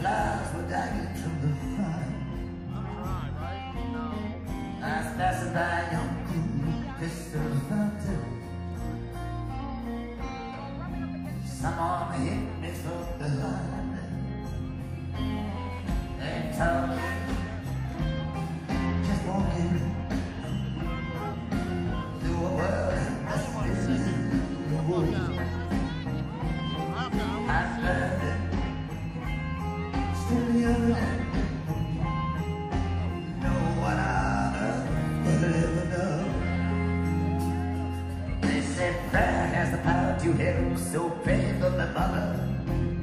flowers were dying to the fire. I was passing by young cool crystal fountain. Someone hit me from behind and told me, just walking through a world that's in the woods. I learned it still young, no one on earth will ever know. They said prayer has the power to help, so pray for my mother.